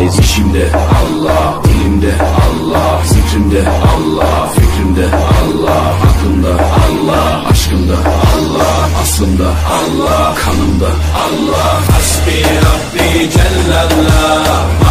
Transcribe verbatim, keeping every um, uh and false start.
faiz. İşimde Allah, dilimde Allah, zikrimde Allah, fikrimde Allah, aklımda Allah, aşkımda Allah, aslımda Allah, kanımda Allah. Hasbi Rabbi Cellallah.